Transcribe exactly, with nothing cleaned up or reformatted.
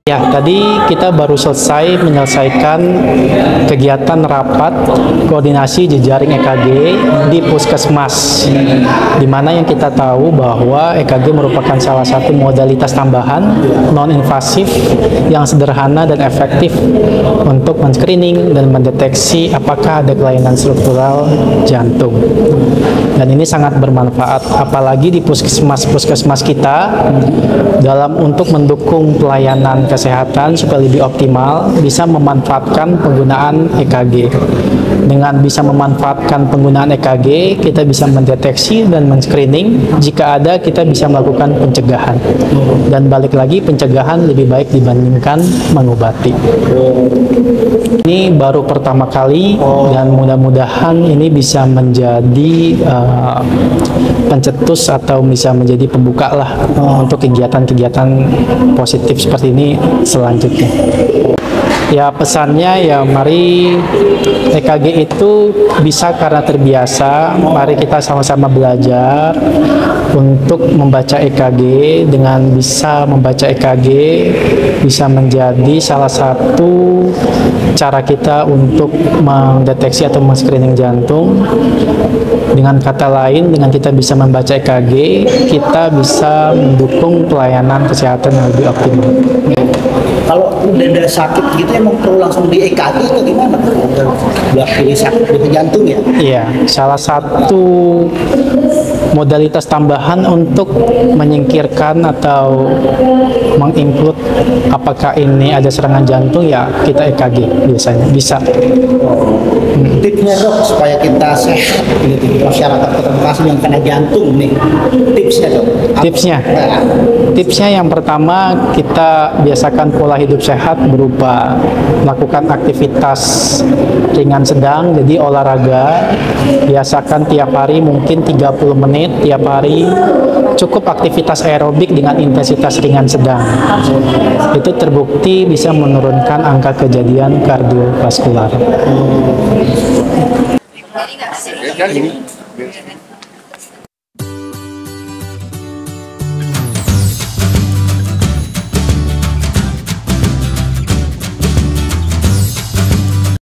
Ya, tadi kita baru selesai menyelesaikan kegiatan rapat koordinasi jejaring E K G di Puskesmas, di mana yang kita tahu bahwa E K G merupakan salah satu modalitas tambahan non-invasif yang sederhana dan efektif untuk men-screening dan mendeteksi apakah ada kelainan struktural jantung. Dan ini sangat bermanfaat, apalagi di puskesmas-puskesmas kita dalam untuk mendukung pelayanan kesehatan supaya lebih optimal, bisa memanfaatkan penggunaan E K G. Dengan bisa memanfaatkan penggunaan E K G, kita bisa mendeteksi dan men-screening. Jika ada, kita bisa melakukan pencegahan. Dan balik lagi, pencegahan lebih baik dibandingkan mengobati. Ini baru pertama kali dan mudah-mudahan ini bisa menjadi uh, pencetus atau bisa menjadi pembuka lah uh, untuk kegiatan-kegiatan positif seperti ini selanjutnya. Ya, pesannya ya mari E K G itu bisa karena terbiasa, mari kita sama-sama belajar untuk membaca E K G. Dengan bisa membaca E K G bisa menjadi salah satu cara kita untuk mendeteksi atau men-screening jantung. Dengan kata lain, dengan kita bisa membaca E K G, kita bisa mendukung pelayanan kesehatan yang lebih optimal. Kalau udah sakit gitu emang perlu langsung di E K G atau gimana? Udah pilih sakit di jantung ya? Iya, salah satu modalitas tambahan untuk menyingkirkan atau menginclude apakah ini ada serangan jantung, ya kita E K G biasanya bisa. Hmm. Tipsnya dok supaya kita sehat gitu, masyarakat Kota Bekasi yang kena jantung nih, tipsnya dok? Apa? Tipsnya, nah. tipsnya yang pertama kita biasakan pola hidup sehat berupa melakukan aktivitas ringan sedang, jadi olahraga biasakan tiap hari mungkin tiga puluh menit tiap hari, cukup aktivitas aerobik dengan intensitas ringan sedang. Itu terbukti bisa menurunkan angka kejadian kardiovaskular. Jadi nggak sih?